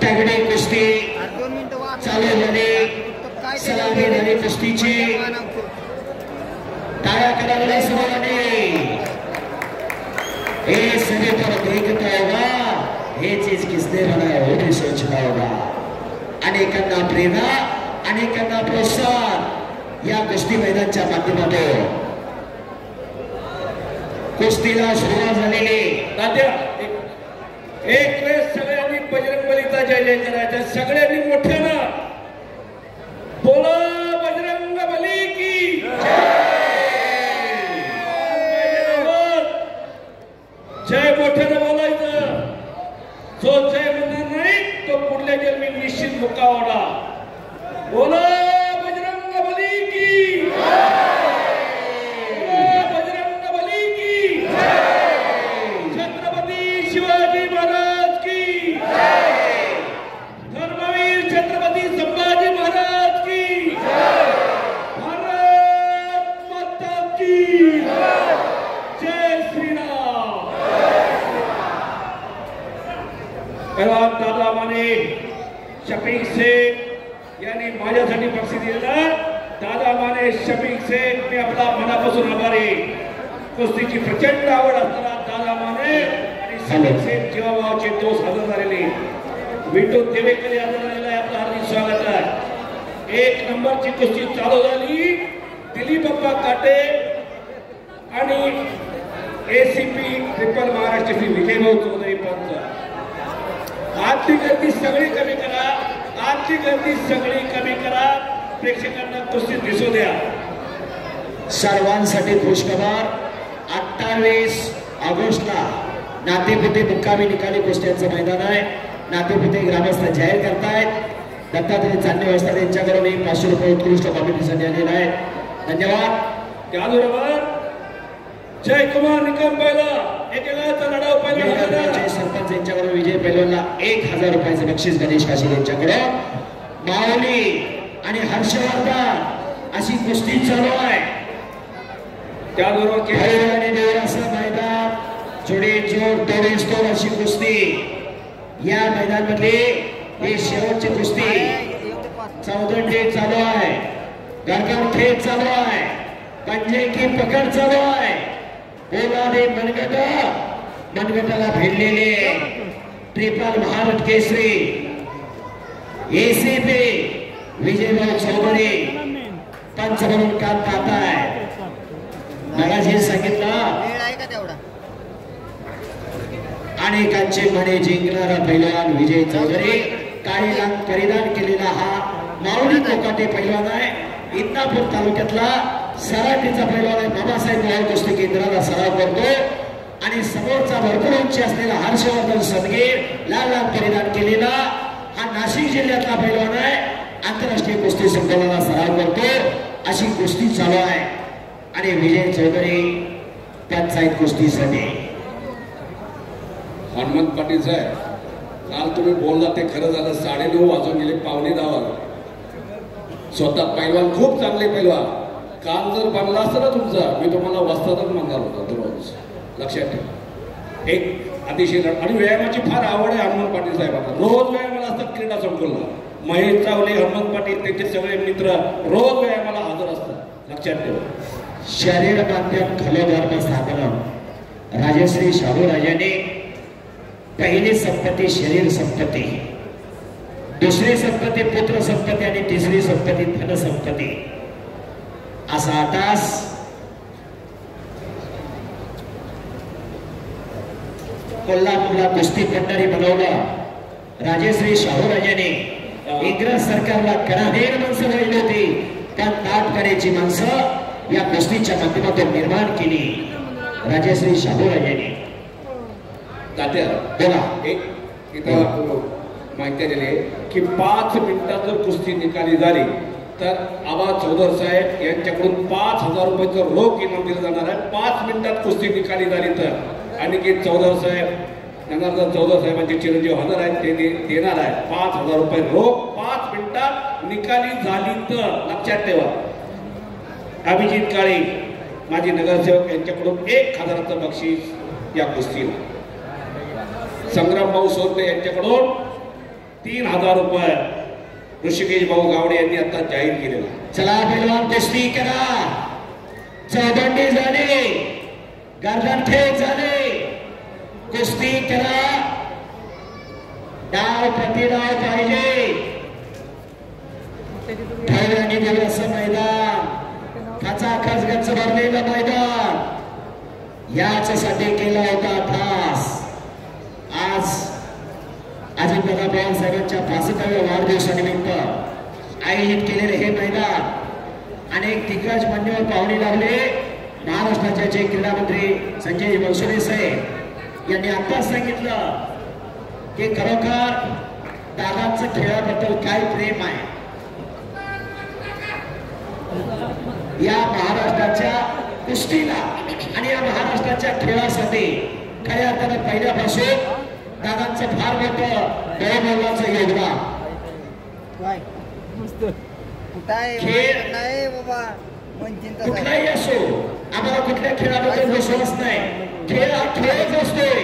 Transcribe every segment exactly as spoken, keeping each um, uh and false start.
तगडी कुस्ती चालू झाली. सलामी झाली कुस्तीची. टाळ्या करायला सर्वांनी. ये सभी पर देखता होगा, ये चीज किसने बनाया वो भी सोचना होगा. अनेकांना प्रेरणा, अनेकांना प्रोत्साहन या कुस्ती मैदानाच्या माध्यमातून कुस्तीला सुरुवात झालेली. तात्या एक वेळेस सगळ्यांनी बजरंगबलीचा जय जय करायचा. सगळ्यांनी मोठ्यानं बोला बजरंगबली की जय. मोठ्यानं बोलायचं. जो जय म्हणणार नाही तो पुढल्या जन्मी निश्चित मुकावला. बोला बजरंगबली की बजरंगबली की छत्रपती शिवाजी महाराज की धर्मवीर छत्रपती संभाजी महाराज की भारत माता की जय श्रीराम. दादा माने शफीक शेख यांनी माझ्यासाठी बक्षीस दिलेला. दादा माने शफीक शेख मी आपला मनापासून आभारी. कुस्तीची प्रचंड आवड असताना दादा माने आणि शफीक शेख जीवाभावाचे दोस्त हजर झालेले. विठू देवेकर हजर झालेला आपलं हार्दिक स्वागत आहे. एक नंबरची कुस्ती चालू झाली. दिलीप बाप्पा काटे आणि एसीपी ट्रिपल महाराष्ट्र श्री विजयभाऊ चौधरी पंच. आजची गर्दी सगळी कमी करा. आजची गर्दी सगळी कमी करा. प्रेक्षकांना कुस्ती दिसू द्या. सर्वांसाठी खुशखबर. अठ्ठावीस ऑगस्टला नातेपुते मुक्कामी निकाली कुस्त्यांचं मैदान आहे. नातेपुते ग्रामस्थ जाहीर करतायत. दत्तात्रय चांदणे वाजता त्यांच्याकडून पाचशे रुपये उत्कृष्ट कॉम्पिटिशन आलेलं आहे. धन्यवाद. त्याचबरोबर जयकुमार निकम पहिला एकेकाचा लढाव पहिला सरपंच यांच्याकडून विजय पैलवानला एक हजार रुपयाचं बक्षीस गणेश काशीद यांच्याकडून. माऊली आणि हर्षवर्धन अशी कुस्ती चालू आहे. त्याबरोबर असं मैदान जोडे जोड तोडीस तोड अशी कुस्ती या मैदानामधली ही शेवटची कुस्ती. चौदंडे चालू आहे. गरगड खेळ चालू आहे. पंजे की पकड चालू आहे. बोलादे मनगट मनगटाला भिडलेले ट्रिपल भारत केसरी एसीपी विजयभाऊ चौधरी पंच म्हणून काम पाहत आहे. मला जे सांगितलं अनेकांचे मने जिंकणारा पैलवान विजय चौधरी. काही लाख परिधान केलेला हा माऊली कोकाटे पैलवान आहे. इंदापूर तालुक्यातला सराटीचा पैलवान आहे. बाबासाहेब मोहोळ कुस्ती केंद्राला सराव करतो आणि समोरचा भरपूर उंची असलेला हर्षवर्धन सदगीर लाल लाल परिधान केलेला हा नाशिक जिल्ह्यातला पैलवान आहे. आंतरराष्ट्रीय कुस्ती संकुलाला सराव करतो. अशी कुस्ती चालू आहे आणि विजय चौधरी पंचायत कुस्तीसाठी. हनुमंत पाटील साहेब काल तुम्ही बोलला ते खरं झालं. साडेनऊ वाजून गेले पावणे दहा. स्वतः पैलवान खूप चांगले पैलवान. काल जर बनला असतं ना तुमचा मी तुम्हाला वस्तातच म्हणणार होता दररोज. लक्षात ठेवा. एक अतिशय आणि व्यायामाची फार आवड आहे हनुमंत पाटील साहेबांना. रोज व्यायामाला असतात क्रीडा संकुलला. महेश चावले हनुमंत पाटील त्यांचे सगळे मित्र रोज व्यायामाला हजर असतात. लक्षात ठेवा. शरीर माध्यम खलोधर्म स्थापना राजश्री शाहू राजाने पहिली संपत्ती शरीर संपत्ती, दुसरी संपत्ती पुत्र संपत्ती आणि तिसरी संपत्ती धन संपत्ती असा आटास कोल्हापूरला कुस्ती भंडारी बनवला. राजश्री शाहू राजाने इंग्रज सरकारला कणाहेर माणसं राहिली होती. त्या ताट करायची माणसं या कुस्तीच्या माध्यमातून निर्माण केली राजश्री शाहू राजाने. तात्या बोला. एक इथं माहिती दिली की पाच मिनिटात जर कुस्ती निकाली झाली तर आबा चौधर साहेब यांच्याकडून पाच हजार रुपयाचं रोख इनाम दिलं जाणार आहे. पाच मिनिटात कुस्ती निकाली झाली तर आणि की चौधर साहेब जनार्दन चौधर साहेबांचे चिरंजीव हजर आहेत ते देणार आहे पाच हजार रुपये रोख पाच मिनिटात निकाली झाली तर. लक्षात ठेवा. अभिजित काळे माजी नगरसेवक यांच्याकडून एक हजाराचं बक्षीस या कुस्तीला. संग्राम भाऊ सोरटे यांच्याकडून तीन हजार रुपये ऋषिकेश भाऊ गावडे यांनी आता जाहीर केलेला. चला पैलवान कुस्ती करा. चौबंडी झाली, गर्दन ठेक झाले, कुस्ती करा. डाव प्रतिडाव पाहिजे. ठरवणी दिवस मैदान, खचाखच गच्च भरलेलं मैदान, याच्यासाठी केला होता खास. आज अजितदादा पवार साहेबांच्या पासष्टाव्या वाढदिवसानिमित्त आयोजित केलेले हे मैदान अनेक दिग्गज मान्यवर पाहुणे लागले. महाराष्ट्राचे क्रीडा मंत्री संजय बनसोडे साहेब यांनी आताच सांगितलं की खरोखर दादांचं खेळाबद्दल काय प्रेम आहे. या महाराष्ट्राच्या कुस्तीला आणि या महाराष्ट्राच्या खेळासाठी खऱ्या अर्थानं पहिल्यापासून दादांचं फार मोठं बहुमोलाचं योगदान. खेळ कुठलाही असो, आम्हाला कुठल्या खेळाबद्दल विश्वास नाही. खेळ हा खेळच असतोय.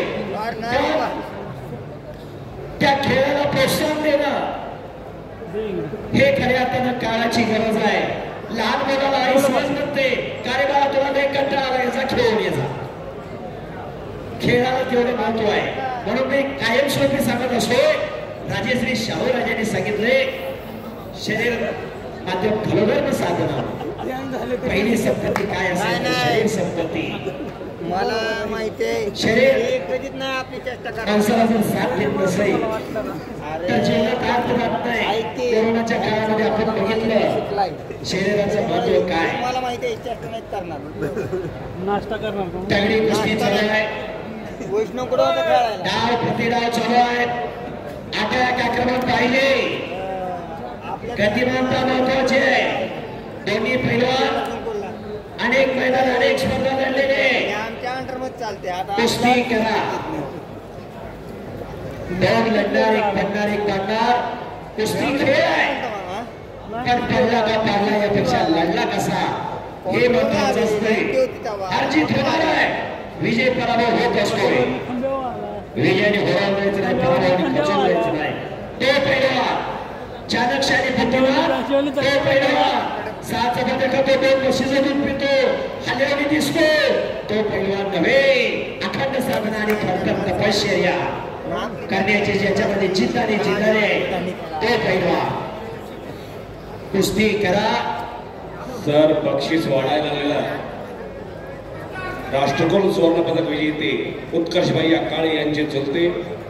त्या खेळाला प्रोत्साहन देणं हे खऱ्या अर्थानं काळाची गरज आहे. लहान मुलाला आई सहज म्हणते का रे बाळा तुला काही कंटाळा आला, याचा खेळून याचा. खेळाला तेवढे महत्व आहे. म्हणून मी कायमस्वरूपी सांगत असतो, राजेश्री शाहू राजांनी सांगितले शरीर माध्यम खरोधर्म साधना. पहिली संपत्ती काय असेल? शरीर संपत्ती. मला माहितीये शरीर कधीच नाही आपली चेष्टा करा. माणसाला जर साथ देत नसेल तर जीवनात अर्थ राहत नाही. कोरोनाच्या काळामध्ये आपण बघितलं शरीराचं महत्व काय. मला माहितीये चेष्टा नाही करणार, नाश्ता करणार. तगडी कुस्ती चालू आहे. वैष्णव कुठं होतं खेळायला? डाव प्रतिडाव चालू आहे. आठ आक्रमण पाहिले. गतिमानता महत्वाची आहे. दोन्ही पैलवान अनेक मैदान अनेक स्पर्धा लढलेले. आमच्या अंडरमध्ये चालते. आता कुस्ती करा. दोन लढणार, एक बनणार, एक बनणार. कुस्ती खेळ आहे. पण पडला का पाडला यापेक्षा लढला कसा हे महत्वाचं असतं. अर्जित होणार आहे. विजय पराभव होत असतोय. विजयाने होरावण्याचं नाही, पराभवाने खचवण्याचं नाही. तो पैलवान चाणक्याने बुद्धिमान, तो पैलवान सात पदक तो दोन बक्षिसं दूध पितो, हल्ल्याने दिसतो. तो पैलवान नव्हे, अखंड साधना आणि खडखड तपश्चर्या करण्याची ज्याच्यामध्ये जिद्द आणि जिद्दारी आहे तो पैलवान. कुस्ती करा. सर बक्षीस वाढायला लागलेला. राष्ट्रकुल सुवर्ण पदक विजेते उत्कर्षभाई काळे यांचे चुलते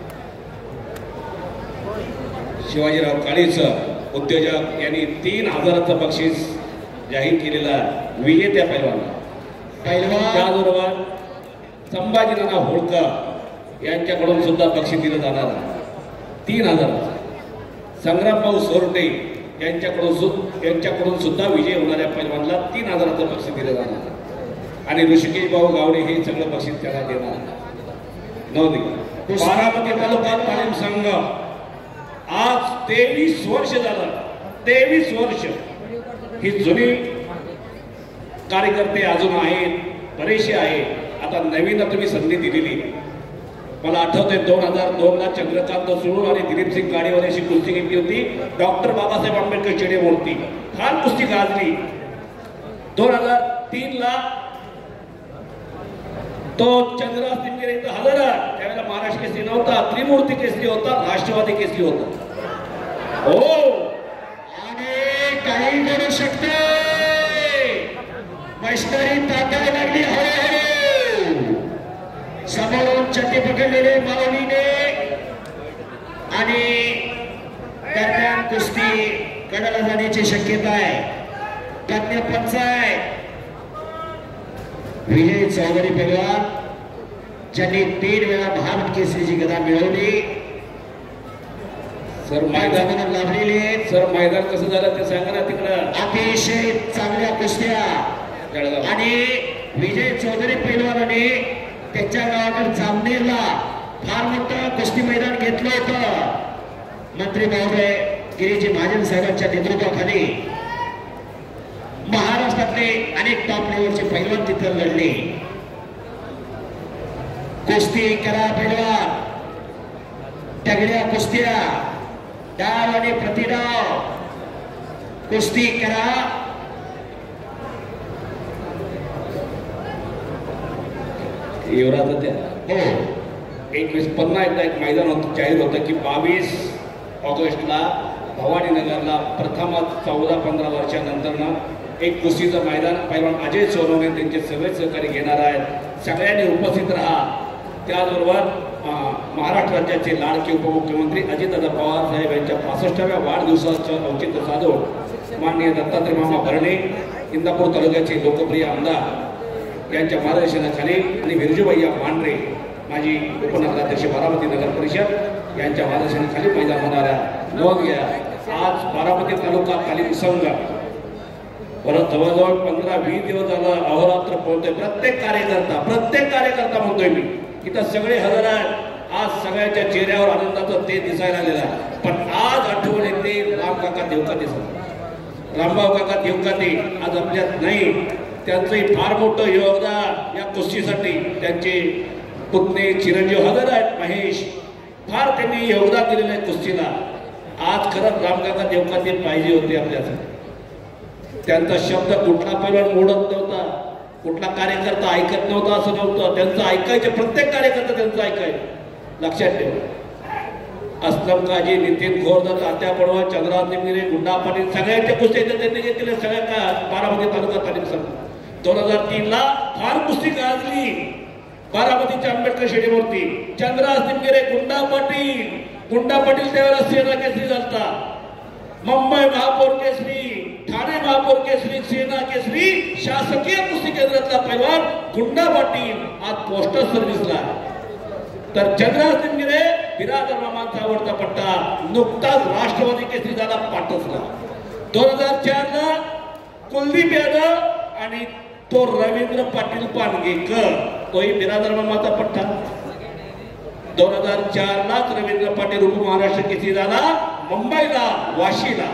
शिवाजीराव काळेचं उद्योजक यांनी तीन हजाराचं बक्षीस जाहीर केलेला विजेत्या पैलवानाला. पैलवान त्याचबरोबर संभाजीनाना होळकर यांच्याकडून सुद्धा बक्षीस दिलं जाणार तीन हजाराचं. संग्रामभाऊ सोरटे यांच्याकडून यांच्याकडून सुद्धा विजय होणाऱ्या पैलवानला तीन हजाराचं बक्षीस दिलं जाणार. आणि ऋषिकेश भाऊ गावडे हे सगळं बक्षीस त्याला देणार. नवदी बारामती तालुका तालीम संघ आज तेवीस वर्ष झालं. तेवीस वर्ष ही जुनी कार्यकर्ते अजून आहेत, बरेचसे आहेत. आता नवीन तुम्ही संधी दिलेली. मला आठवतंय दोन हजार दोन ला चंद्रकांत सुरू आणि दिलीप सिंग गाडीवर अशी कुस्ती घेतली होती डॉक्टर बाबासाहेब आंबेडकर स्टेडियमवरती. फार कुस्ती गाजली. दोन हजार तीन ला तो चंद्रराज तिमकेर इथं हलला. त्यावेळेला महाराष्ट्र केसरी नव्हता, त्रिमूर्ती केसरी होता, राष्ट्रवादी केसरी होता. हो आणि काही करू शकते. मस्करी ताकायला लागली हळूहळू. समोरून चट्टी पकडलेले माऊलीने आणि दरम्यान कुस्ती कडाला जाण्याची शक्यता आहे. तज्ञ पंच आहे विजय चौधरी पैलवान ज्यांनी तीन वेळा भारत केसरीची गदा मिळवली. सर मैदानात लाभलेली आहेत. सर मैदान कसं झालं ते सांगा ना तिकडं. अतिशय चांगल्या कुस्त्या आणि विजय चौधरी पैलवानाने त्याच्या गावाकडे जामनेरला फार मोठं कुस्ती मैदान घेतलं होतं. मंत्री महोदय गिरीजी महाजन साहेबांच्या नेतृत्वाखाली महाराष्ट्रातले अनेक टॉप लेवलचे पैलवान तिथं लढले. कुस्ती करा पैलवान. तगड्या कुस्त्या डाव आणि प्रतिडाव कुस्ती करा. युवराज त्या हो एकवीस पुन्हा एकदा एक मैदान होतं जाहीर होतं की बावीस ऑगस्टला भवानीनगरला प्रथमच चौदा पंधरा वर्षानंतरनं एक कुस्तीचं मैदान पैलवान अजय सोनवणे त्यांचे सगळे सहकारी घेणार आहेत. सगळ्यांनी उपस्थित राहा. त्याचबरोबर महाराष्ट्र राज्याचे लाडके उपमुख्यमंत्री अजितदादा पवार साहेब यांच्या पासष्टाव्या वाढदिवसाचं औचित्य साधून माननीय दत्तात्रय मामा भरणे इंदापूर तालुक्याचे लोकप्रिय आमदार यांच्या मार्गदर्शनाखाली आणि बिरजूभैया मांढरे माजी उपनगराध्यक्ष बारामती नगर परिषद यांच्या मार्गदर्शनाखाली मैदान होणार आहे. नोंद घ्या, आज बारामती तालुका तालीम संघ परत जवळजवळ पंधरा वीस दिवस झालं अहोरात्र पोहोचतोय. प्रत्येक कार्यकर्ता प्रत्येक कार्यकर्ता म्हणतोय मी इथं सगळे हजर आहेत. आज सगळ्यांच्या चेहऱ्यावर आनंदाचं ते दिसायला आलेलं आहे. पण आज आठवण येते राम काका देवकाते सर रामभाऊ काका देवकाते आज आपल्यात नाही. त्यांचंही फार मोठं योगदान या कुस्तीसाठी त्यांचे पुतणे चिरंजीव हजर आहेत महेश. फार त्यांनी योगदान दिलेलं आहे कुस्तीला. आज खरंच रामकाका देवकाते पाहिजे होते आपल्यासाठी. त्यांचा शब्द कुठला पैलवान मोडत नव्हता, कुठला कार्यकर्ता ऐकत नव्हता असं नव्हतं. त्यांचं ऐकायचे, प्रत्येक कार्यकर्ता त्यांचं ऐकायचं. लक्षात ठेवा. अस्लम काजी, नितीन घोरदत्त, तात्या पडवा, चंद्रराज निमगिरे, गुंडा पाटील सगळ्यांच्या कुस्त्या त्यांनी घेतलेल्या सगळ्या का बारामती तालुका तालीम संघ. दोन हजार तीन ला फार कुस्ती गाजली बारामतीच्या आंबेडकर शेडीवरती. चंद्रराज निमगिरे, गुंडा पाटील गुंडा पाटील त्यावेळेला सेना केसरी झालता. मुंबई महापौर केसरी, ठाणे महापौर केसरी, सेना केसरी, शासकीय कुस्ती केंद्रातला पैलवान गुंडा पाटील आज पोस्टल सर्व्हिसला. तर चंद्रराज निमगिरे बिरादर मामांचा आवडता पट्टा नुकताच राष्ट्रवादी केसरी झाला पाटसला. दोन हजार चार ला कुलदीप यादव आणि तो रवींद्र पाटील पानगेकर तोही बिरादर मामाचा पट्टा. दोन हजार चार लाच रवींद्र पाटील उपमहाराष्ट्र केसरी झाला मुंबईला वाशीला.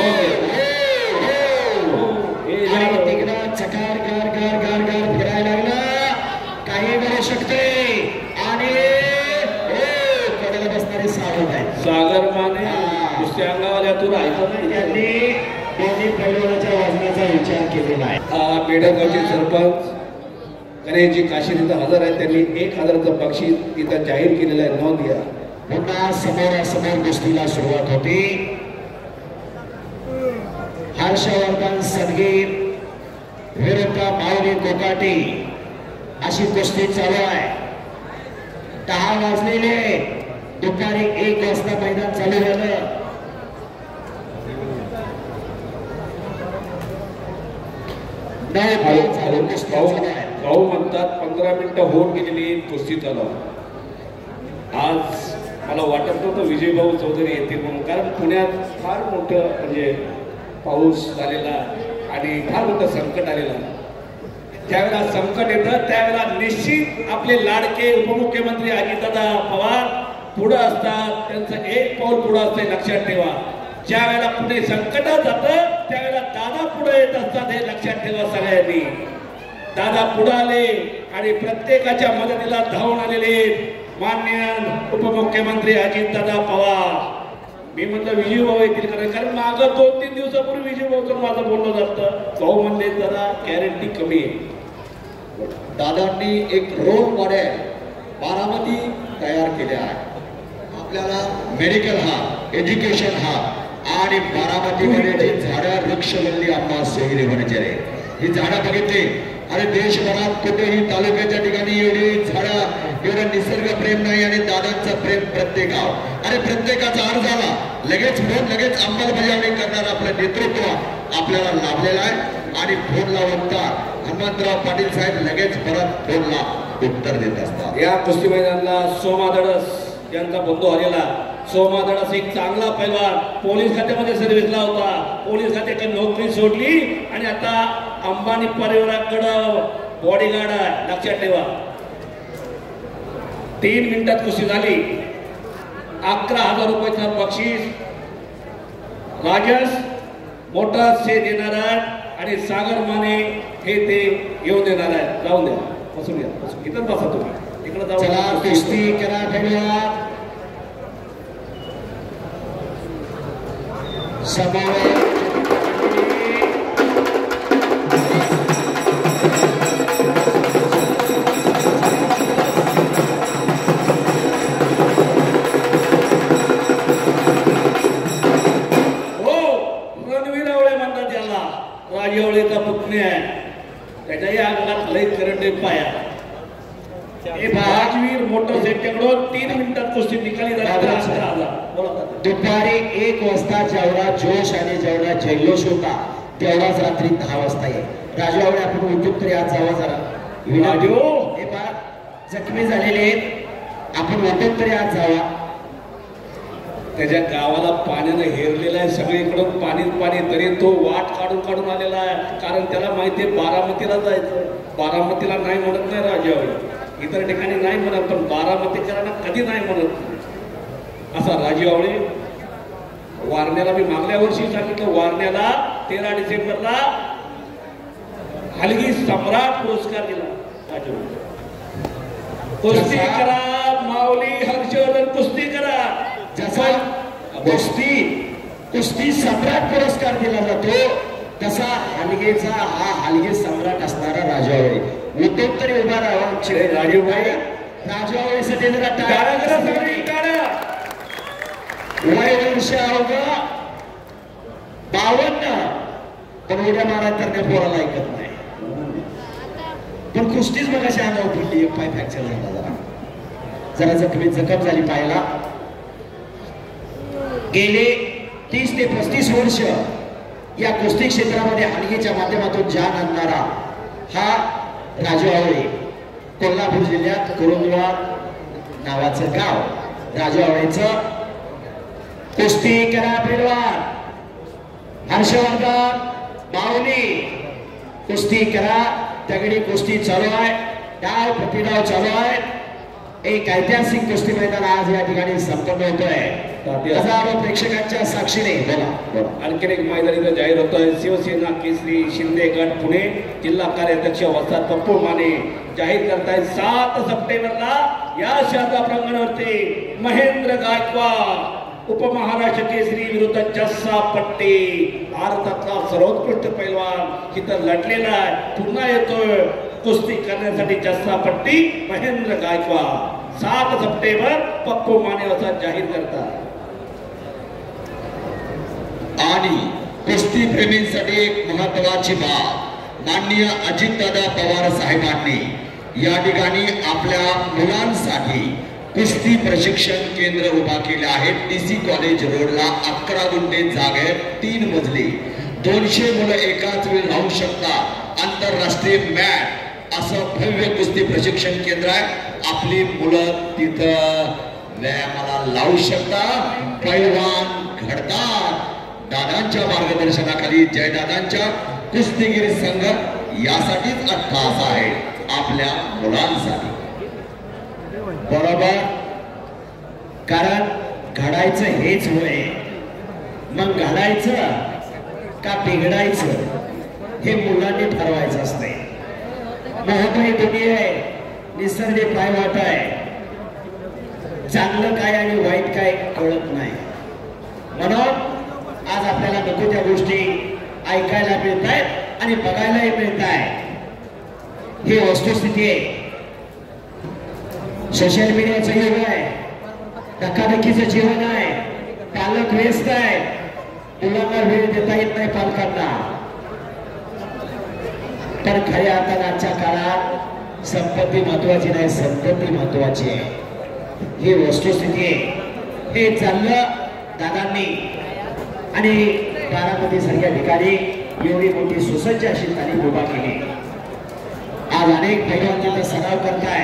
चकार गार गार गार गार फिरायला लागला. काही वेळ शकते आणि कडेला बसणारे सागर आहे सागर माने दुसऱ्या अंगावाल्यातून ऐकत नाही. त्यांनी दोन्ही पैलवानाच्या वजनाचा विचार केलेला आहे. बेडगावचे सरपंच गणेशजी काशी तिथं हजर आहेत. त्यांनी एक हजाराचं बक्षीस तिथं जाहीर केलेलं आहे. नोंद घ्या. पुन्हा समोरासमोर कुस्तीला सुरुवात होती. हर्षवर्धन सदगीर विरुद्ध माऊली कोकाटे अशी कुस्ती चालू आहे. दहा वाजलेले दुपारी एक वाजता मैदान चालू झालं. भाऊ म्हणतात पंधरा मिनिटं होऊन गेलेली कुस्ती चालू. आज मला वाटत नव्हतं विजयभाऊ चौधरी येतील म्हणून, कारण पुण्यात फार मोठं म्हणजे पाऊस झालेला आणि फार मोठं संकट आलेलं. ज्यावेळेला संकट येतं त्यावेळेला निश्चित आपले लाडके उपमुख्यमंत्री अजितदादा पवार पुढं असतात. त्यांचं एक पाऊल पुढं असतं, लक्षात ठेवा. ज्या वेळेला पुणे संकटात जातं त्यावेळेला दादा पुढे येत असतात, हे लक्षात ठेवा सगळ्यांनी. दादा पुढे आले आणि प्रत्येकाच्या मदतीला धावून आलेले माननीय उपमुख्यमंत्री अजितदादा पवार. मी म्हटलं विजयभाऊ येतील कारण कारण मागं दोन तीन दिवसापूर्वी विजयभाऊचं माझं बोलणं झालं. भाऊ म्हणले जरा गॅरंटी कमी आहे. दादांनी एक रोल मॉडेल बारामती तयार केले आहे. आपल्याला मेडिकल हा, एज्युकेशन हा आणि बारामतीमध्ये जी झाडं वृक्षवल्ली आम्हा सोयरे वनचरे ही झाडं बघितली. अरे देशभरात कुठेही तालुक्याच्या ठिकाणी एवढी झाडं, एवढं निसर्ग प्रेम नाही आणि दादांचं प्रेम प्रत्येकावर. अरे प्रत्येकाचा अर्ज झाला लगेच फोन, लगेच अंमलबजावणी करणारं आपलं नेतृत्व आपल्याला लाभलेलं आहे. आणि फोन लावता हनुमंतराव पाटील साहेब लगेच परत फोनला उत्तर देत असतात. या कुस्ती मैदानाला सोमा धडस यांचा बंधू आलेला. सोमा धडस एक चांगला पैलवान, पोलीस खात्यामध्ये सर्व्हिसला होता. पोलीस खात्याची नोकरी सोडली आणि आता अंबानी परिवाराकडं बॉडीगार्ड आहे, लक्षात ठेवा. तीन मिनिटात कुस्ती झाली. अकरा हजार रुपयाचं बक्षीस राजस मोठा से देणार आहे आणि सागर माने हे ते येऊन देणार आहे. जाऊन द्या, बसून घ्या, बसून इथं बसा तुम्ही. इकडे जाऊ. कुस्ती करा. धन्यवाद. समावेश राजवळीचा पुतणी आहे त्याच्याही अंगात लई करंट पाया राजवीर मोटरसायकलकडून तीन मिनिटात कुस्ती निकाली दुपारी एक वाजता जेवढा जोश आणि जेवढा जल्लोष होता तेवढाच रात्री दहा वाजता येईल राजवाडे आपण उद्योग तरी आज जावा जरा हे पा जखमी झालेले आहेत आपण उद्योग तरी आज जावा त्याच्या गावाला पाण्यानं हेरलेलं आहे सगळीकडून पाणी पाणी तरी तो वाट काढून काढून आलेला आहे कारण त्याला माहिती आहे बारामतीला जायचं बारामतीला नाही म्हणत नाही राजेवाडी इतर ठिकाणी नाही म्हणत पण बारामतीकरांना कधी नाही म्हणत असा राजेवाडी वारण्याला मी मागल्या वर्षी सांगितलं वारण्याला तेरा डिसेंबरला हलगी सम्राट पुरस्कार दिला राजेवाडी कुस्ती करा माऊली हर्षवर्धन कुस्ती करा जसा कुस्ती कुस्ती सम्राट पुरस्कार दिला जातो तसा हलगेचा हा हलगे सम्राट असणारा राजावळे उद्योग तरी उभा राहावा राजूभाई राजावळीसाठी जरा टाळा सगळी टाळा वय वर्ष अवघा बावन्न पण उड्या मारा तर त्या पोराला ऐकत नाही पण कुस्तीच मग अशी अंगावर पडली एक पाय फ्रॅक्चर झाला जरा जरा जखमी जखम झाली पायाला गेले तीस ते पस्तीस वर्ष या कुस्ती क्षेत्रामध्ये हलगीच्या माध्यमातून जान आणणारा हा राजू आवळे कोल्हापूर जिल्ह्यात कुरुंदवाड नावाचं गाव राजू आवळेचं कुस्ती करा पैलवान हर्षवर्धन माऊली कुस्ती करा दगडी कुस्ती चालू आहे डाव प्रतिडाव चालू आहे एक ऐतिहासिक कुस्ती मैदान आज या ठिकाणी संपन्न होतोय हजारो प्रेक्षकांच्या साक्षीने बोला आणखीन एक मैदान इथं जाहीर होतोय शिवसेना केसरी शिंदे गट पुणे जिल्हा कार्याध्यक्ष वस्ताद पप्पू माने जाहीर करतायत सात सप्टेंबरला या शारदा प्रांगणावरती महेंद्र गायकवाड उपमहाराष्ट्र केसरी विरुद्ध जस्सा पट्टी भारतातला सर्वोत्कृष्ट पैलवान इथं लढलेला आहे पुन्हा येतोय कुस्ती करण्यासाठी जस्सा पट्टी महेंद्र गायकवाड सात सप्टेंबर पप्पू माने असा जाहीर करतात आणि कुस्ती प्रेमींसाठी एक महत्वाची बाब माननीय अजितदादा पवार साहेबांनी या ठिकाणी आपल्या मुलांसाठी कुस्ती प्रशिक्षण केंद्र उभा केले आहे डीसी कॉलेज रोडला अकरा गुंठे जागेत तीन मजली दोनशे मुलं एकाच वेळी राहू शकतात आंतरराष्ट्रीय मॅट असं भव्य कुस्ती प्रशिक्षण केंद्र आहे आपली मुलं तिथं व्यायामाला लावू शकतात पैलवान घडतात दादांच्या मार्गदर्शनाखाली जयदादांच्या कुस्तीगिरी संघ यासाठीच अट्टास आहे आपल्या मुलांसाठी बरोबर कारण घडायचं हेच होय मग घडायचं का बिघडायचं हे मुलांनी ठरवायचं असते मोहताई दुनिया आहे निसर्ग काय वाट आहे चांगलं काय आणि वाईट काय कळत नाही म्हणून आज आपल्याला नको त्या गोष्टी ऐकायला मिळत आहेत आणि बघायलाही मिळत आहे ही वस्तुस्थिती आहे सोशल मीडियाचं युग आहे धक्काधक्कीचं जीवन आहे पालक व्यस्त आहे मुलांना वेळ देता येत नाही पालकांना तर खऱ्या अर्थाने आजच्या काळात संपत्ती महत्वाची नाही संपत्ती महत्वाची आहे ही वस्तुस्थिती आहे हे चाललं दादांनी आणि बारामती सारख्या ठिकाणी एवढी मोठी सुसज्ज अशी तालीम उभा केली आज अनेक पैलवान तिथं सराव करताय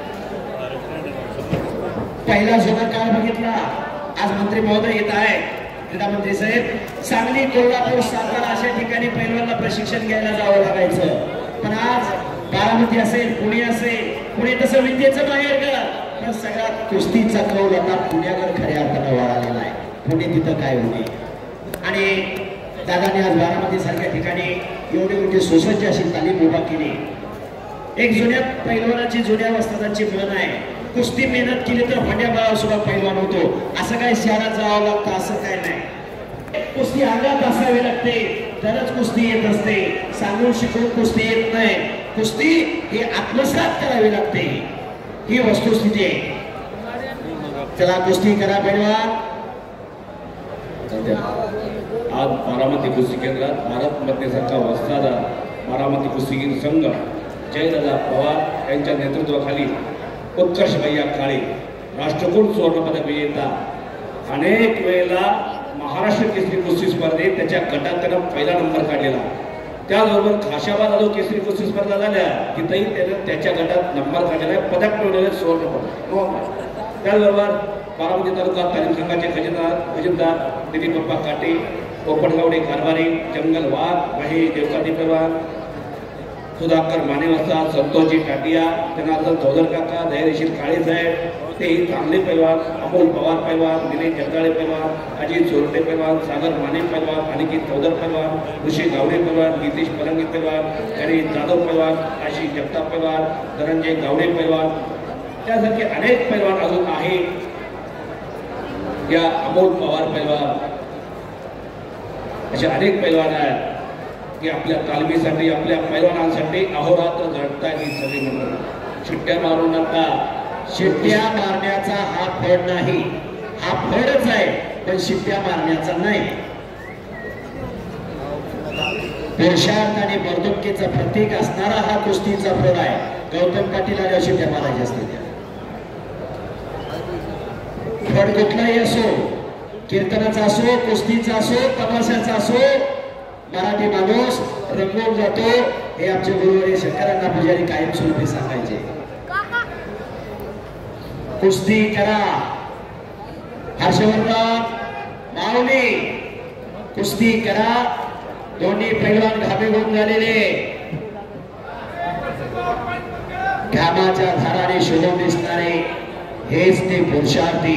पहिला जुना काळ बघितला आज मंत्री महोदय येत आहे क्रीडा मंत्री साहेब सांगली कोल्हापूर सातारा अशा ठिकाणी पैलवानला प्रशिक्षण घ्यायला जावं लागायचं पण आज बारामती असेल पुणे असेल पुणे तसं विद्येचं बाहेर गेलं पण सगळ्यात कुस्तीचा कौल आता पुण्यावर खऱ्या अर्थानं वळालेला आहे पुणे तिथं काय होणे आणि दादाने आज बारामती सारख्या ठिकाणी एवढी मोठी सुसज्ज अशी तालीम उभा केली एक जुन्या पैलवानाची जुन्या वस्तादांची म्हण आहे कुस्ती मेहनत केली तर भांड्या बाळा सुद्धा पैलवान होतो असं काय शहरात जावं लागतं असं काय नाही कुस्ती अंगात असावी लागते तरच कुस्ती येत असते. सांगून शिकून कुस्ती येत नाही. कुस्ती ही आत्मसात करावी लागते. ही वस्तुस्थिती आहे. चला कुस्ती करा पैलवान. आज बारामती कुस्ती केंद्रात भारत मध्यसारखा वस्तादा बारामती कुस्तीगीर संघ जयदादा पवार यांच्या नेतृत्वाखाली उत्कर्ष भैया काळे राष्ट्रकुल सुवर्णपदक विजेता अनेक वेळेला महाराष्ट्र केसरी कुस्ती स्पर्धेत त्याच्या गटात त्यानं पहिला नंबर काढलेला. त्याचबरोबर खाशाबाद आलो केसरी कुस्ती स्पर्धा झाल्या तिथंही त्यानं त्याच्या गटात नंबर काढलेला आहे. पदक मिळवलेलं सुवर्णपदक. त्याचबरोबर बारामती तालुका तालीम संघाचे खजिनदार खजिनदार दिलीप बाप्पा काटे पोपटगावडे कारभारी जंगल वाघ महेश देवकाती पैलवान सुधाकर मानेवस्ता संतोषजी टाटिया जनार्दन चौधर काका धैर्यशील काळे साहेब तेही चांगले पैलवान अमोल पवार पैलवान दिनेश जगदाळे पैलवान अजित सोरटे पैलवान सागर माने पैलवान अनिकेत चौधर पैलवान ऋषी गावडे पैलवान नितीश पलंगी पैलवान गणेश जाधव पैलवान आशिष जगताप पैलवान धनंजय गावडे पैलवान त्यासारखे अनेक पैलवान अजून आहे. या अमोल पवार पैलवान असे अनेक पैलवान आहेत की आपल्या तालमीसाठी आपल्या पैलवानांसाठी अहोरात्र झटतात ही सगळी मंडळी. शिट्ट्या मारू नका. शिट्ट्या मारण्याचा हा फळ नाही. हा फळच आहे पण शिट्ट्या मारण्याचा नाही. पुरुषार्थ आणि मर्दुकीचं प्रतीक असणारा हा कुस्तीचा फळ आहे. गौतम पाटील आल्या शिट्ट्या मारायच्या असते. फळ कुठलाही असो कीर्तनाचा असो कुस्तीचा असो तमाशाचा असो मराठी माणूस रंगवून जातो. हे आमचे गुरुवारी शंकरांना पुजारी कायमस्वरूपी सांगायचे. कुस्ती करा. हर्षवर्धन माऊली कुस्ती करा. दोन्ही पैलवान घाबे होऊन झालेले घामाच्या धाराने शोधून दिसणारे हेच ते पुरुषार्थी.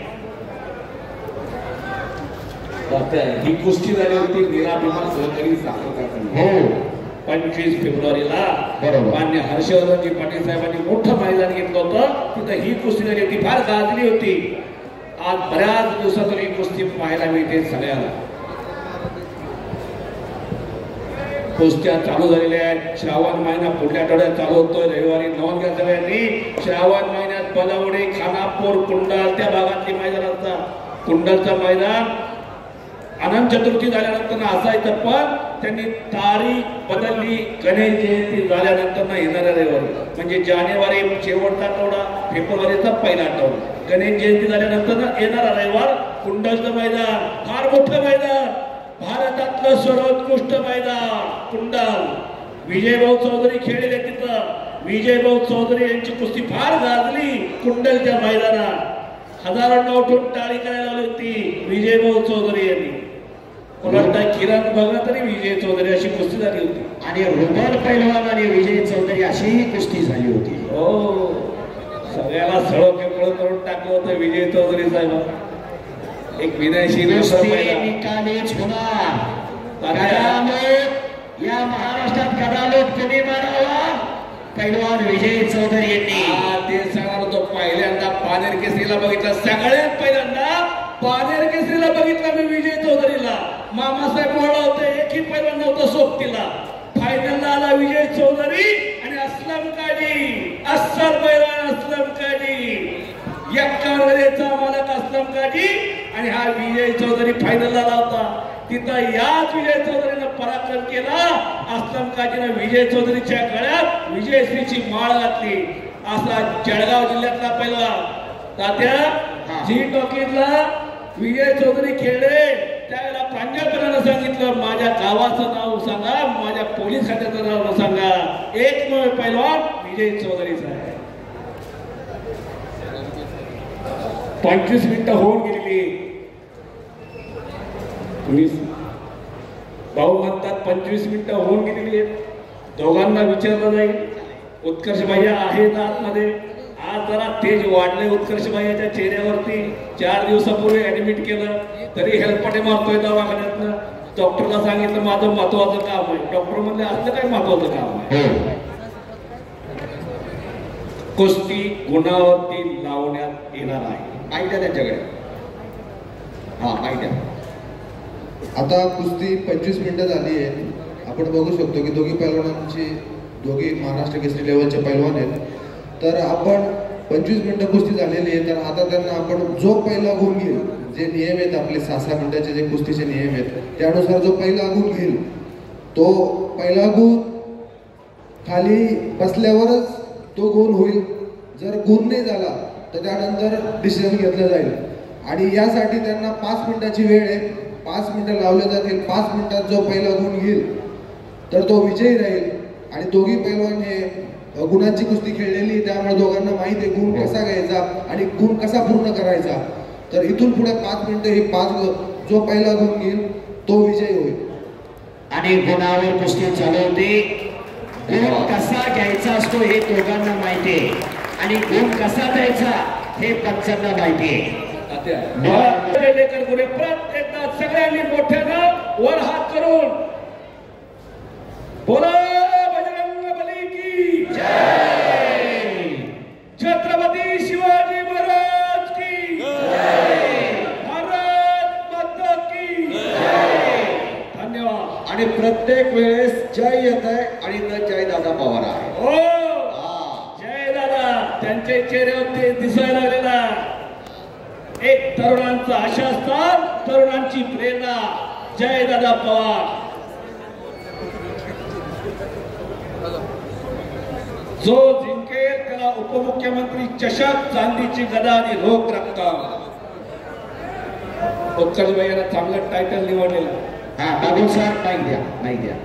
ही कुस्ती झाली होती निराभिमान सहकारी साखर कारखाना. हो पंचवीस फेब्रुवारीला बरोबर मान्य हर्षवर्धनजी पाटील साहेबांनी मोठं मैदान घेतलं होतं. तिथं ही कुस्ती झाली होती. फार गाजली होती. आज बऱ्याच दिवसातून ही कुस्ती पाहायला मिळते सगळ्याला. कुस्त्या चालू झालेल्या आहेत. श्रावण महिना पुढल्या आठवड्यात चालू होतोय. रविवारी नोंद घ्या सगळ्यांनी. श्रावण महिन्यात बलवडे खानापूर कुंडल त्या भागातली मैदान असतात. कुंडलचं मैदान अनंत चतुर्थी झाल्यानंतर असायचं पण त्यांनी तारीख बदलली. गणेश जयंती झाल्यानंतर येणाऱ्या रविवारी म्हणजे जानेवारी शेवटचा आठवडा फेब्रुवारीचा पहिला आठवडा गणेश जयंती झाल्यानंतर येणारा रविवार कुंडलचं मैदान फार मोठं मैदान. भारतातलं सर्वोत्कृष्ट मैदान कुंडल. विजयभाऊ चौधरी खेळलेले तिथं. विजयभाऊ चौधरी यांची कुस्ती फार गाजली कुंडलच्या मैदानात. हजारांना उठून टाळी करायला आली होती विजयभाऊ चौधरी यांनी. कोणाला किरण बघा तरी विजय चौधरी अशी कुस्ती झाली होती. आणि रुबल पैलवान आणि विजय चौधरी अशीही कुस्ती झाली होती. हो सगळ्याला सळो केपळ करून टाकलं होतं विजय चौधरी साहेब. एक विनयशील निकालीच होणार. या महाराष्ट्रात कदालोट कोणी मारावा पैलवान विजय चौधरी यांनी. ते सांगणार होतो पहिल्यांदा पानेर केसरीला बघितलं. सगळ्यात पहिल्यांदा पानेर केसरीला बघितलं मी विजय चौधरीला. मामासाहेब मोहळा होते. एकही पैलवान नव्हता सोबतीला. फायनलला आला विजय चौधरी आणि अस्लम काजी. अस्सल पैलवान अस्लम काजी. एक्कावन्न वयाचा मालक अस्लम काजी आणि हा विजय चौधरी फायनलला आला होता. तिथं याच विजय चौधरीनं पराक्रम केला. अस्लम काजीनं विजय चौधरीच्या गळ्यात विजयश्रीची माळ घातली. असा जळगाव जिल्ह्यातला पैलवान. तात्या जी टॉकीजला विजय चौधरी खेळले त्यावेळेला प्रांजळपणानं सांगितलं माझ्या गावाचं नाव सांगा माझ्या पोलीस खात्याचं नाव सांगा. एक नवे पैलवान विजय चौधरीचा आहे. पंचवीस मिनिटं होऊन गेलेली. तुम्ही भाऊ म्हणतात पंचवीस मिनिटं होऊन गेलेली आहेत. दोघांना विचारलं जाईल उत्कर्ष भैया आहेत आतमध्ये. आज जरा तेज वाढले उत्कर्ष भैयाच्या चेहऱ्यावरती. चार दिवसापूर्वी ऍडमिट केलं तरी हेलपाटे मारतोय दवाखान्यातनं. डॉक्टरला सांगितलं माझं महत्वाचं काम आहे. डॉक्टर म्हणले असलं काय महत्वाचं काम आहे. कुस्ती गुणावरती लावण्यात येणार आहे. माहिती आहे त्यांच्याकडे. हा माहिती आहे. आता कुस्ती पंचवीस मिनिटं झाली आहे. आपण बघू शकतो की दोघी पैलवानांची दोघी महाराष्ट्र केसरी लेवलचे पैलवान आहेत. तर आपण पंचवीस मिनिटं कुस्ती झालेली आहे. तर आता त्यांना आपण जो पहिला गुण घेईल, जे नियम आहेत आपले सहा सहा मिनिटाचे जे कुस्तीचे नियम आहेत त्यानुसार जो पहिला गुण घेईल तो पहिला गुण खाली बसल्यावरच तो गुण होईल. जर गुण नाही झाला तर त्यानंतर डिसिजन घेतलं जाईल. आणि यासाठी त्यांना पाच मिनिटाची वेळ आहे. पाच मिनिटं लावले जातील. पाच मिनिटात जो पहिला गुण घेईल तर तो विजयी राहील. आणि दोघी पैलवान हे गुणांची कुस्ती खेळलेली, त्यामुळे दोघांना माहिती आहे गुण कसा घ्यायचा आणि गुण कसा पूर्ण करायचा. तर इथून पुढे पाच मिनिटं ही पाच जो पहिला गुण घेईल तो विजयी होईल. आणि गुणावर कुस्ती चालवते. गुण कसा घ्यायचा असतो हे दोघांना माहिती आहे आणि गुण कसा द्यायचा हे पंचांना माहिती आहे. प्रत्येकदा सगळ्यांनी मोठ्यानं वर हात करून बोला बजरंग बली की जय, छत्रपती शिवाजी महाराज की जय, भारत माता की जय. धन्यवाद. आणि प्रत्येक वेळेस जय येत आहे आणि न जय दादा पवार आहे. हो जय दादा त्यांच्या चेहऱ्यावर दिसायला लागलेला एक तरुणांचा आशा असतात, तरुणांची प्रेरणा. जय दादा पवार. जो जिंकेल त्याला उपमुख्यमंत्री चषक, चांदीची गदा आणि रोख रक्कम. उत्कर्ष भाई यांना चांगलं टायटल निवडलेलं. हा बाबू साहेब माईक द्या, माईक द्या.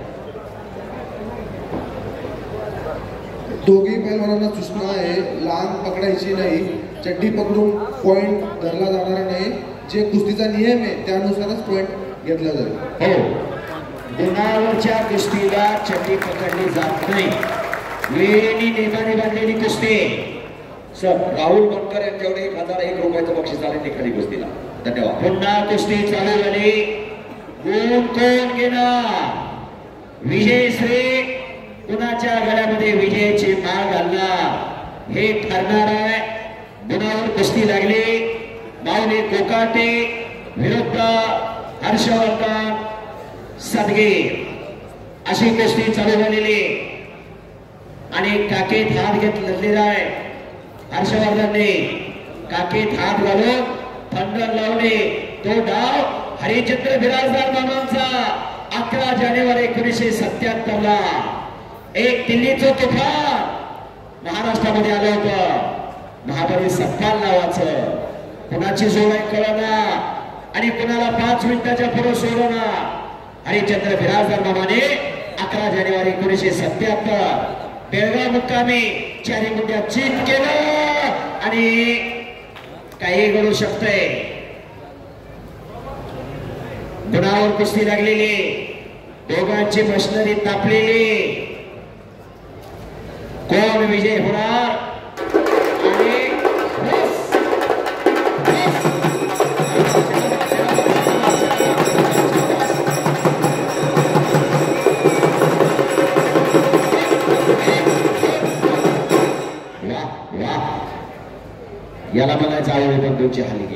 दोघी पैलवानांना सूचना आहे, लांब पकडायची नाही. चड्डी पकडून पॉइंट धरला जाणार नाही. जे कुस्तीचा नियम आहे त्यानुसारच पॉइंट घेतला जाईल. हो, गुणावरच्या कुस्तीला चड्डी पकडली जात नाही. वेळेने नेमाने बांधलेली कुस्ती. सर राहुल बनकर यांच्याकडे एक हजार एक रुपयाचं बक्षीस आले निकाली कुस्तीला. धन्यवाद. पुन्हा कुस्ती चालू झाली. गुण कोण घेणार? विजयश्री कुणाच्या गळ्यामध्ये विजयाची माळ घालणार हे ठरणार आहे. गुणावर कुस्ती लागली. माऊली कोकाटे विरुद्ध हर्षवर्धन सदगीर अशी कुस्ती चालू झालेली आणि काकेत हात घेतलेला आहे. हर्षवर्धनने काकेत हात घालून थंडर लावले. तो डाव हरिचंद्र बिराजदार मामांचा अकरा जानेवारी एकोणीसशे सत्याहत्तर ला एक दिल्लीचं तुफान महाराष्ट्रामध्ये आलं होतं. महाबली सत्ताल नावाचं. कुणाची जोड आहे कळना आणि कुणाला पाच मिनिटाच्या पुढे सोडवणा. हरिचंद्र बिराजदार मामाने अकरा जानेवारी एकोणीसशे सत्याहत्तर बेळगाव मुक्कामी चारी मुद्द्यात चीत केलं आणि काही घडू शकतंय. गुणावर कुस्ती लागलेली, दोघांची मशनरी तापलेली. कोण विजय होणार? आणि याला म्हणायचं आवड बंधूंची हलगी.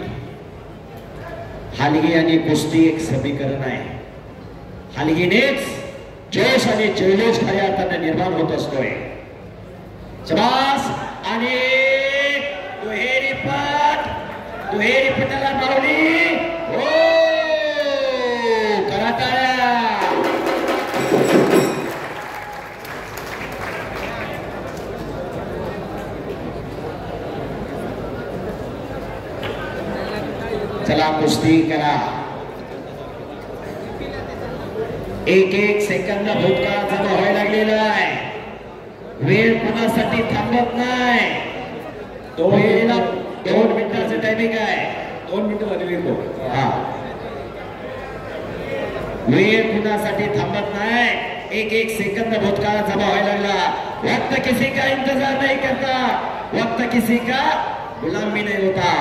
हलगी आणि कुस्ती एक समीकरण आहे. हलगीनेच जोश आणि जल्लोष खऱ्या अर्थाने निर्माण होत असतोय. शबास आणि दुहेरी पट, दुहेरी पटाला मारली. हो करा टाळ्या. चला कुस्ती करा. एक एक सेकंद भूतकाळ जमा व्हायला लागलेला आहे. वेळ कुणासाठी थांबत नाही. तो वेळेला दोन मिनिटाचं टायमिंग आहे. दोन मिनिटं झालेली तो. हा वेळ कुणासाठी थांबत नाही. एक एक सेकंद भूतकाळ जमा व्हायला लागला. वक्त किसी का इंतजार नहीं करता, वक्त किसी का गुलामी नहीं होता.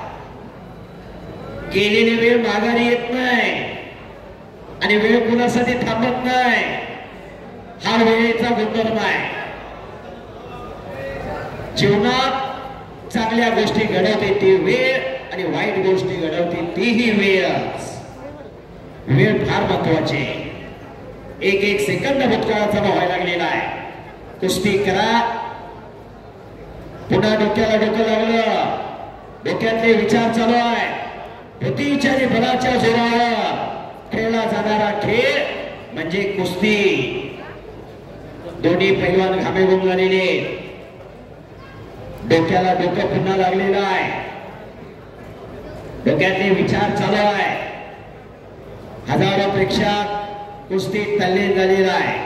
केलेली वेळ माघारी येत नाही आणि वेळ कुणासाठी थांबत नाही. हा वेळेचा गुणधर्म आहे. जीवनात चांगल्या गोष्टी घडवते ती वेळ आणि वाईट गोष्टी घडवते तीही वेळच. वेळ फार महत्वाची. एक एक सेकंद भूतकाळाचा व्हायला लागलेला आहे. कुस्ती करा. पुन्हा डोक्याला डोकं लागलं. डोक्यातले विचार चालू आहे. बुद्धीच्या आणि बलाच्या जोरावर खेळला जाणारा खेळ म्हणजे कुस्ती. दोन्ही पैलवान घामे गुंगलेले. डोक्याला डोकं पुन्हा लागलेलं आहे. डोक्यातले विचार चालू आहे. हजारो प्रेक्षक कुस्ती तल्लीन झालेला आहे.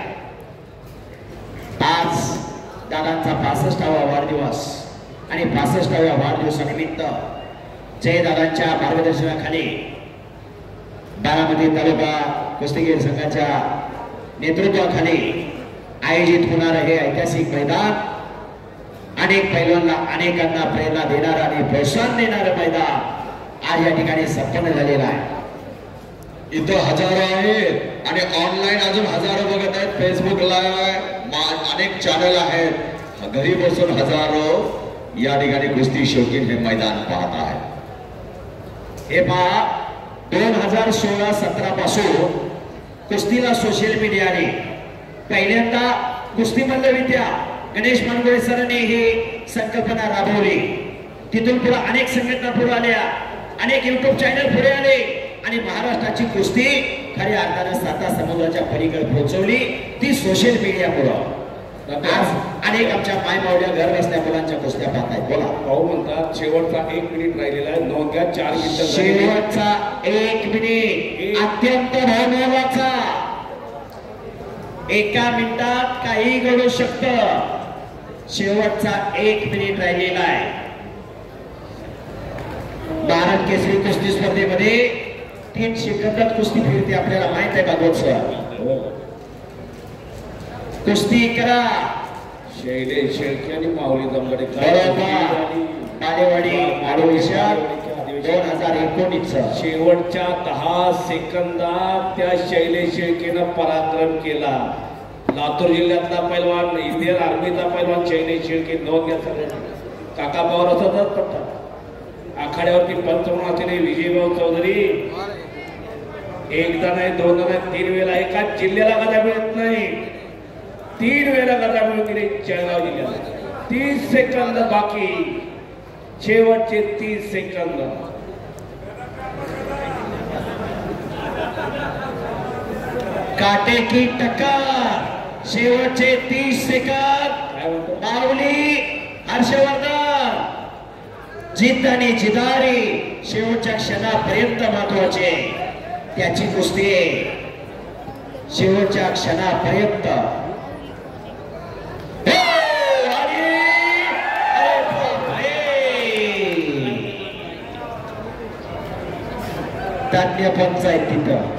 आज दादांचा पासष्टावा वाढदिवस आणि पासष्टाव्या वाढदिवसानिमित्त जयदादांच्या मार्गदर्शनाखाली बारामती तालुका कुस्तीगीर संघाच्या नेतृत्वाखाली आयोजित होणारं हे ऐतिहासिक मैदान अनेक पैलवानला अनेकांना प्रेरणा देणारं आणि प्रोत्साहन देणारं मैदान आज या ठिकाणी संपन्न झालेलं आहे. इथं हजारो आहेत आणि ऑनलाईन अजून हजारो बघत आहेत. फेसबुक लाईव्ह अनेक चॅनल आहेत. घरी बसून हजारो या ठिकाणी कुस्ती शौकीन हे मैदान पाहत आहे. हे पहा, दोन हजार सोळा सतरा पासून कुस्तीला सोशल मीडियाने पहिल्यांदा कुस्ती मल्लविद्या गणेश मानगोळे सरांनी ही संकल्पना राबवली. तिथून पुढे अनेक संघटना पुढे आल्या, अनेक युट्यूब चॅनल पुढे आले आणि महाराष्ट्राची कुस्ती खऱ्या अर्थानं साता समुद्राच्या पलीकडे पोहोचवली ती सोशल मीडियामुळे. आज अनेक आमच्या मायमावल्या घर बसल्या मुलांच्या कुस्त्या पाहतायत. बोला. भाऊ म्हणतात शेवटचा एक मिनिट राहिलेला आहे. नोंद घ्या. चार मिनिट. शेवटचा एक मिनिट अत्यंत महत्वाचा. एका मिनिटात काही घडू शकतं. शेवटचा एक मिनिट राहिलेला आहे. भारत केसरी कुस्ती स्पर्धेमध्ये तीन सेकंदात कुस्ती फिरते आपल्याला माहित आहे. भागवत सर कुस्ती करा. शैलेश शेळके आणि माऊली दमगडे बालेवाडी आडोळीच्या दोन हजार एकोणीस शेवटच्या दहा सेकंदात त्या शैलेश शेळकेनं पराक्रम केला. लातूर जिल्ह्यातला पैलवान, इंडियन आर्मीचा पैलवान शैलेश शेळके. नोंद घ्या सगळ्यांनी. काका पवार असतच पडतात. आखाड्यावरती पंच म्हणून असलेले विजयभाऊ चौधरी एकदा नाही, दोनदा नाही, तीन वेळेला एकाच जिल्ह्याला गदा मिळत नाही. तीन वेळेला गदा मिळून गेले जळगाव जिल्ह्याला. तीस सेकंद बाकी. शेवटचे तीस सेकंद. काटे की टक्कर. शेवटचे तीस सेकंद. माऊली हर्षवर्धन जिद्द आणि जिदारी शेवटच्या क्षणापर्यंत महत्वाचे. त्याची कुस्ती शेवटच्या क्षणापर्यंत. तज्ञ पंचायत तिथं.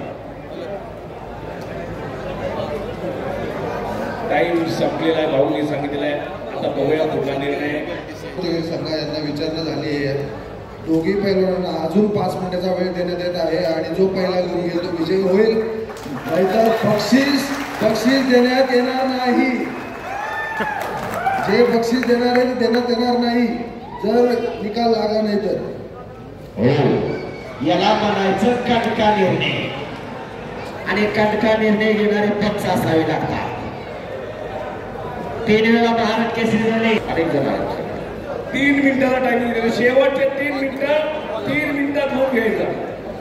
टाइम संपलेला आहे. भाऊनी सांगितलेला आहे. आता बघूया कुठला निर्णय. संघा यांना विचारणा झाली आहे. दोघी पैलवानांना अजून पाच मिनिटाचा वेळ देण्यात येत आहे आणि जो पहिला गुरु घेईल तो विजयी होईल. नाहीतर बक्षीस बक्षीस देण्यात येणार नाही. जे बक्षीस देणार आहे ते देण्यात येणार नाही जर निकाल लागला नाही तर. याला म्हणायचं कटका निर्णय. आणि कटका निर्णय घेणारे पक्ष असावे लागतात. तीन वेळा भारत केसरी झाले. अनेक जण आहेत. तीन मिनिटाला टायमिंग दिलं. शेवटचे तीन मिनिटं तीन मिनिटात होऊन घ्यायचा.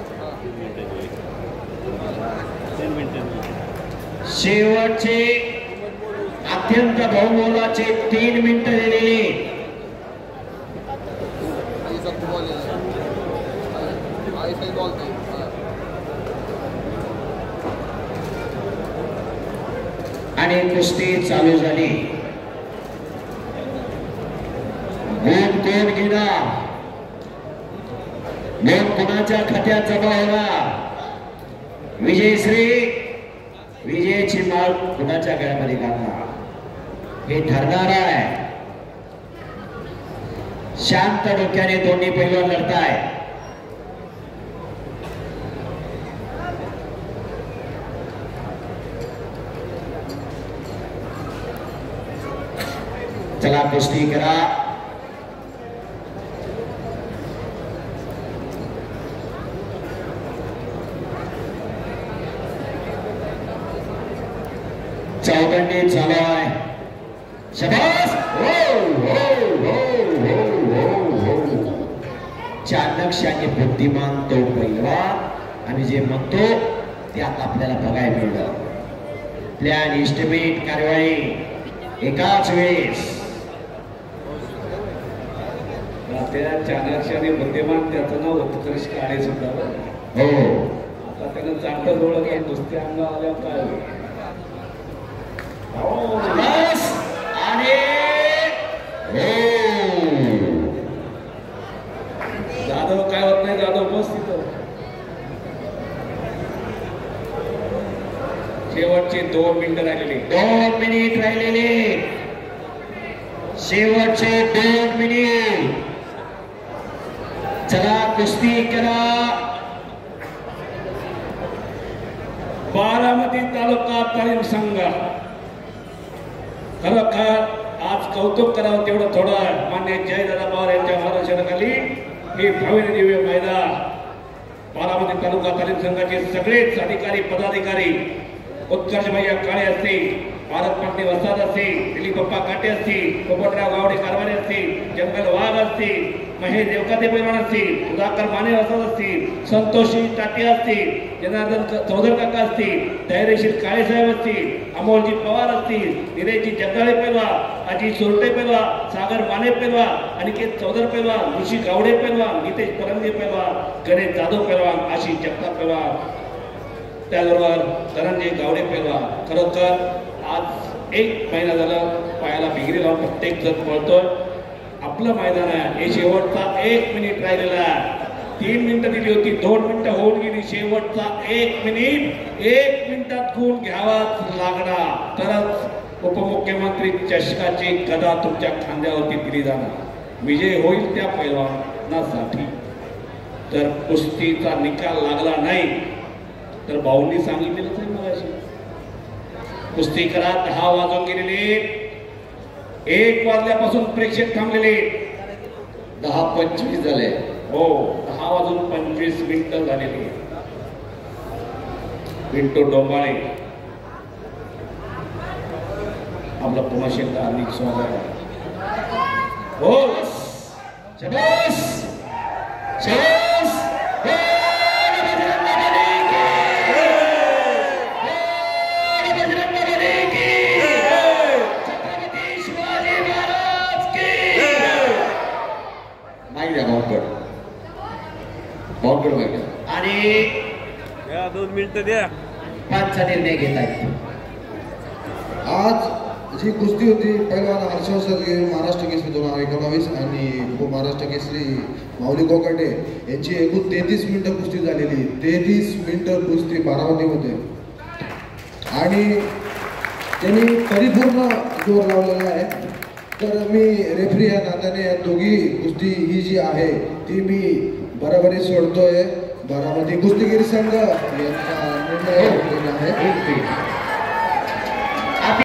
शेवटचे अत्यंत बहुमोलाचे तीन मिनिटं दिलेली. आणि कुस्ती चालू झाली. गुण कोण घेणार. गुण कोणाच्या खात्यात जमा होणार. विजयश्री विजयाची माळ कुणाच्या गळ्यामध्ये घालणार हे ठरणार आहे. शांत डोक्याने दोन्ही पैलवान लढताय. चला कुस्ती करा. चौकंडी चालू आहे. शबास. हो हो हो हो हो हो. चाणक्याने बुद्धिमान तो पैलवान आम्ही जे म्हणतो त्यात आपल्याला बघायला मिळतं. प्लॅन इस्टिमेट कार्यवाही एकाच वेळेस. त्या चाणक्याने बुद्धिमान त्याचं नाव उत्कर्ष काळे सुद्धा. हो आता त्यानं चांगलं डोळं काही नुसते अंग आल्यावर काय बस. आणि जाधव काय होत नाही. जाधव बस तिथं. शेवटची दोन मिनिटं राहिलेली. दोन मिनिट राहिलेले. शेवटचे दोन मिनिट. चला कुस्ती करा. बारामती तालुका तालीम संघ खरोखर आज कौतुक करावं तेवढं थोडं आहे. मान्य जयदादा पवार यांच्या मार्गदर्शनाखाली हे भव्य दिव्य मैदान बारामती तालुका तालीम संघाचे सगळेच अधिकारी पदाधिकारी उत्कर्ष भैया काळे असतील, भारत पाटील वसाद असतील, दिलीप बाप्पा काटे असतील, पोपटराव गावडे कारभारी असतील, जंगल वाघ असतील, महेश देवकाते पैलवान असतील, सुधाकर माने वसाद असतील, संतोषी टाटे असतील, जनार्दन चौधर काका असतील, धैर्यशील काळेसाहेब असतील, अमोलजी पवार असतील, निरेशजी जगदाळे पैलवान, अजित सोरटे पैलवान, सागर माने पैलवान, अनिकेत चौधर पैलवान, ऋषी गावडे पैलवान, नितेश परंगे पैलवान, गणेश जाधव पैलवान, आशिष जगताप पैलवान, त्याचबरोबर धनंजय गावडे पैलवान. खरोखर आज एक महिना झाला पायाला बिगरी लावून प्रत्येक जण पळतोय. आपलं मैदान आहे. हे शेवटचा एक मिनिट राहिलेला आहे. तीन मिनिटं दिली होती, दोन मिनिटं होऊन गेली. शेवटचा एक मिनिट एक मिनिटात गुण घ्यावाच लागणार तरच उपमुख्यमंत्री चषकाची गदा तुमच्या खांद्यावरती दिली जाणार. विजय होईल त्या पैलवानासाठी. जर कुस्तीचा निकाल लागला नाही तर भाऊंनी सांगितलेलं तरी मगाशी कुस्ती करा. दहा वाजून गेलेले. एक वाजल्यापासून प्रेक्षक थांबलेले. दहा पंचवीस झाले. हो दहा वाजून पंचवीस मिनिटं झालेली. पिंटू डोंबाळे आपला पुन्हा शेतकरी हार्दिक स्वागत. हो शबास. शबास. आणि दोन मिनिटं द्या. पाचचा निर्णय घेत आहेत. आज जी कुस्ती होती पैलवान हर्षवर्धन सदगे महाराष्ट्र केसरी दोन हजार एकोणावीस आणि उपमहाराष्ट्र केसरी माऊली कोकाटे यांची एकूण तेहतीस मिनिटं कुस्ती झालेली. तेहतीस मिनिटं कुस्ती बारामतीमध्ये आणि त्यांनी परिपूर्ण जोर लावलेला आहे. तर मी रेफरी या नात्याने या दोघी कुस्ती ही जी आहे ती मी बरोबरी सोडतोय. बारामती कुस्तीगीर संघ यांचा निर्णय आहे.